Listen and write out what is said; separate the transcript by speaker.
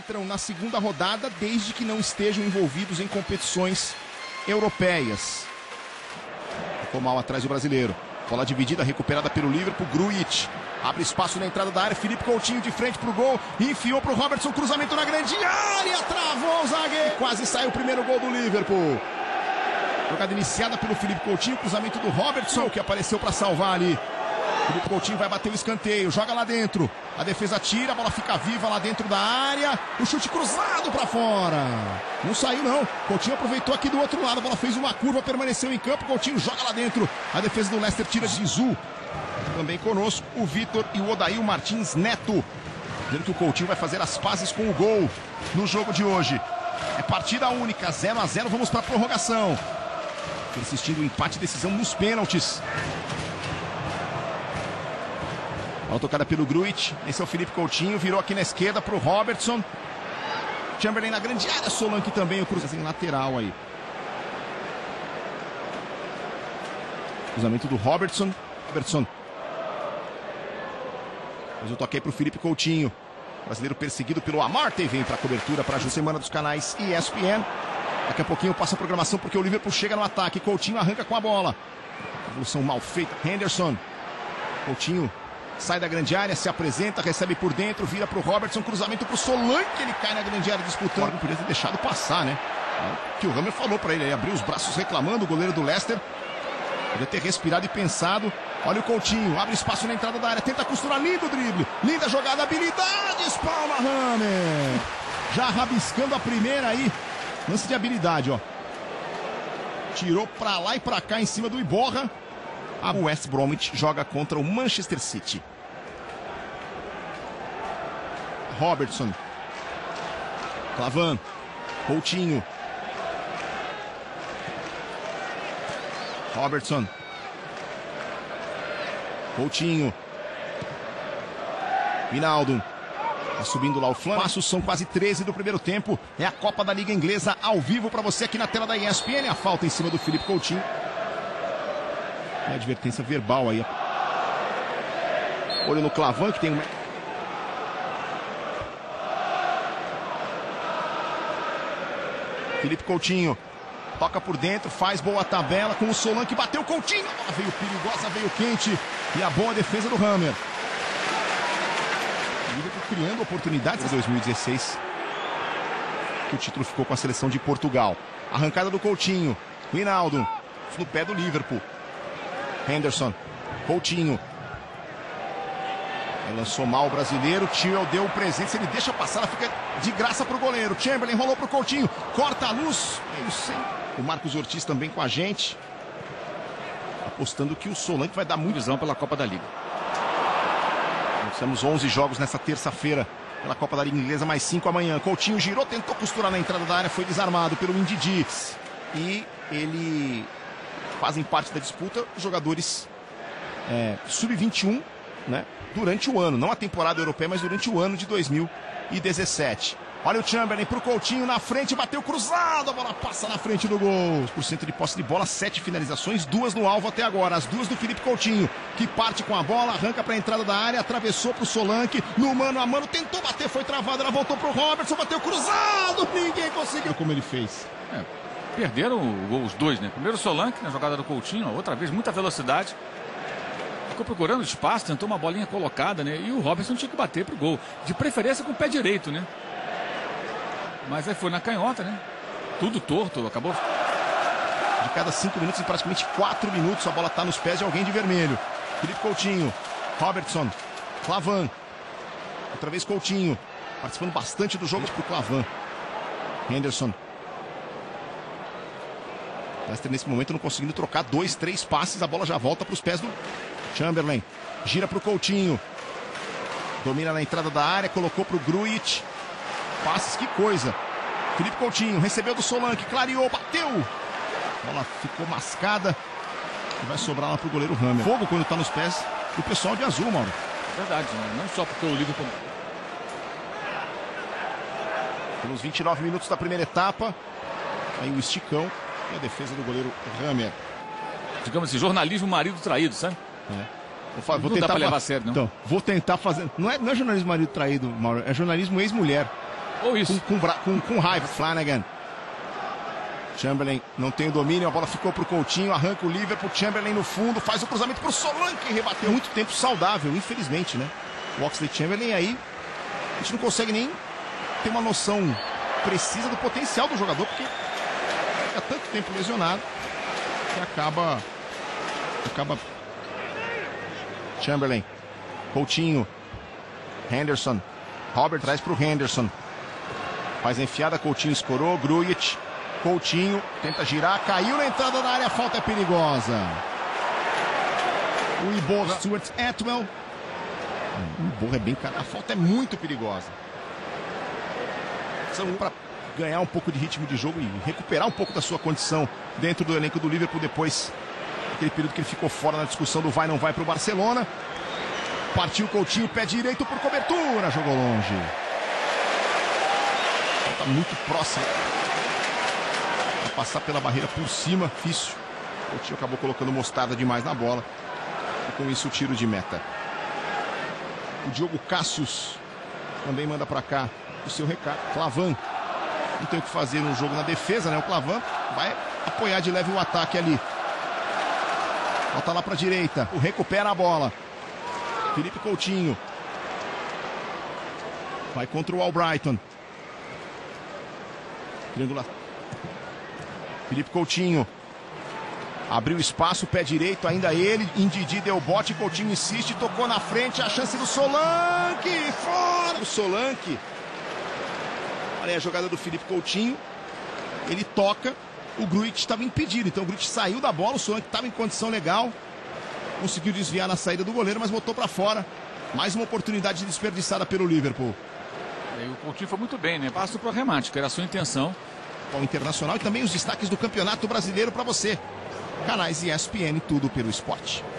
Speaker 1: entram na segunda rodada desde que não estejam envolvidos em competições europeias. Ficou mal atrás do brasileiro. Bola dividida, recuperada pelo Liverpool. Grujic abre espaço na entrada da área. Felipe Coutinho de frente pro gol. Enfiou pro Robertson. Cruzamento na grande área. Travou o zagueiro. Quase saiu o primeiro gol do Liverpool. Jogada iniciada pelo Felipe Coutinho. Cruzamento do Robertson, que apareceu para salvar ali. Felipe Coutinho vai bater o escanteio. Joga lá dentro. A defesa tira. A bola fica viva lá dentro da área. O chute cruzado para fora. Não saiu, não. Coutinho aproveitou aqui do outro lado. A bola fez uma curva, permaneceu em campo. Coutinho joga lá dentro. A defesa do Leicester tira Zizou. Também conosco o Vitor e o Odair Martins Neto. Dizendo que o Coutinho vai fazer as pazes com o gol no jogo de hoje. É partida única. 0 a 0. Vamos para a prorrogação. Persistindo o empate e decisão nos pênaltis. Bola tocada pelo Grujic. Esse é o Felipe Coutinho. Virou aqui na esquerda para o Robertson. Chamberlain na grande área. Solanke também. O cruzamento lateral aí. Cruzamento do Robertson. Mas eu toquei para o Felipe Coutinho. Brasileiro perseguido pelo Amartey. Vem para a cobertura para a semana dos canais ESPN. Daqui a pouquinho passa a programação porque o Liverpool chega no ataque. Coutinho arranca com a bola. Evolução mal feita. Henderson. Coutinho sai da grande área, se apresenta, recebe por dentro, vira para o Robertson, cruzamento para o Solanke, ele cai na grande área disputando. Não podia ter deixado passar, né? Que o Hammer falou para ele, aí abriu os braços reclamando, o goleiro do Leicester. Podia ter respirado e pensado. Olha o Coutinho, abre espaço na entrada da área, tenta costurar, lindo drible, linda jogada, habilidades, palma Hammer. Já rabiscando a primeira aí, lance de habilidade, ó. Tirou para lá e para cá em cima do Iborra. A West Bromwich joga contra o Manchester City. Robertson. Clavan. Coutinho. Robertson. Coutinho. Wijnaldum. Tá subindo lá o flanco. Passos são quase 13 do primeiro tempo. É a Copa da Liga Inglesa ao vivo para você aqui na tela da ESPN. A falta em cima do Felipe Coutinho. É advertência verbal aí. Olho no Clavan, que tem um... Felipe Coutinho. Toca por dentro, faz boa tabela com o Solanke. Bateu Coutinho. Ah, veio perigosa, veio quente. E a boa defesa do Hammer. Criando oportunidades em 2016. O título ficou com a seleção de Portugal. Arrancada do Coutinho. Wijnaldum. No pé do Liverpool. Henderson, Coutinho. Ele lançou mal o brasileiro. Tio deu o presente. Se ele deixa passar, ela fica de graça para o goleiro. Chamberlain rolou para o Coutinho. Corta a luz. O Marcos Ortiz também com a gente. Apostando que o Solanke vai dar muita visão pela Copa da Liga. Nós temos 11 jogos nessa terça-feira pela Copa da Liga Inglesa, mais 5 amanhã. Coutinho girou, tentou costurar na entrada da área. Foi desarmado pelo Ndidi. E ele... fazem parte da disputa os jogadores sub-21, né, durante o ano, não a temporada europeia, mas durante o ano de 2017. Olha o Chamberlain pro Coutinho na frente, bateu cruzado, a bola passa na frente do gol. % de posse de bola, 7 finalizações, 2 no alvo até agora, as 2 do Felipe Coutinho, que parte com a bola, arranca para a entrada da área, atravessou pro Solanke, no mano a mano, tentou bater, foi travado, ela voltou pro Robertson, bateu cruzado, ninguém conseguiu como ele fez.
Speaker 2: Perderam os dois, né? Primeiro o Solanke na jogada do Coutinho, outra vez muita velocidade. Ficou procurando espaço, tentou uma bolinha colocada, né? E o Robertson tinha que bater pro gol. De preferência com o pé direito, né? Mas aí foi na canhota, né? Tudo torto, acabou.
Speaker 1: De cada 5 minutos, em praticamente 4 minutos, a bola tá nos pés de alguém de vermelho. Felipe Coutinho, Robertson, Clavan. Outra vez Coutinho, participando bastante do jogo pro Clavan. Henderson. Leicester nesse momento não conseguindo trocar 2, 3 passes. A bola já volta para os pés do Chamberlain. Gira para o Coutinho. Domina na entrada da área. Colocou para o Grujic. Passes, que coisa. Felipe Coutinho recebeu do Solanke. Clareou, bateu. A bola ficou mascada. E vai sobrar lá para o goleiro Hammer. Fogo quando está nos pés do pessoal de azul, Mauro.
Speaker 2: Verdade, né? Não só porque o Liverpool...
Speaker 1: Pelos 29 minutos da primeira etapa. Aí o esticão. E a defesa do goleiro Hammer.
Speaker 2: Digamos assim, jornalismo marido traído, sabe?
Speaker 1: Vou tentar
Speaker 2: dá pra levar a sério, não.
Speaker 1: Então, vou tentar fazer... Não é jornalismo marido traído, Mauro. É jornalismo ex-mulher.
Speaker 2: Ou isso.
Speaker 1: Com raiva. Flanagan. Chamberlain não tem o domínio, a bola ficou pro Coutinho, arranca o Liverpool, Chamberlain no fundo, faz o cruzamento pro Solanke, rebateu muito tempo saudável, infelizmente, né? O Oxlade-Chamberlain aí, a gente não consegue nem ter uma noção precisa do potencial do jogador, porque fica tanto tempo lesionado que acaba Chamberlain, Coutinho, Henderson, Robert traz pro Henderson, faz a enfiada, Coutinho escorou, Grujic, Coutinho tenta girar, caiu na entrada da área, a falta é perigosa. O Iborra, Stuart Atwell. O Iborra é bem cara, a falta é muito perigosa. São para ganhar um pouco de ritmo de jogo e recuperar um pouco da sua condição dentro do elenco do Liverpool depois daquele período que ele ficou fora na discussão do vai não vai para o Barcelona. Partiu Coutinho, pé direito por cobertura, jogou longe. Está muito próximo. Passar pela barreira por cima, difícil. O Coutinho acabou colocando mostarda demais na bola. E com isso o tiro de meta. O Diogo Cassius também manda para cá o seu recado. Clavan não tem o que fazer no jogo na defesa, né? O Clavan vai apoiar de leve o ataque ali. Volta lá para a direita. O recupera a bola. Felipe Coutinho. Vai contra o Albrighton. Triangular. Felipe Coutinho. Abriu espaço, pé direito, ainda ele. Ndidi deu bote, Coutinho insiste, tocou na frente, a chance do Solanke. Fora o Solanke. Olha aí a jogada do Felipe Coutinho. Ele toca, o Grujic estava impedido. Então o Grujic saiu da bola, o Solanke estava em condição legal. Conseguiu desviar na saída do goleiro, mas botou para fora. Mais uma oportunidade desperdiçada pelo Liverpool.
Speaker 2: E o Coutinho foi muito bem, né? Passo para o remate, que era a sua intenção.
Speaker 1: O Internacional e também os destaques do Campeonato Brasileiro para você. Canais ESPN, tudo pelo esporte.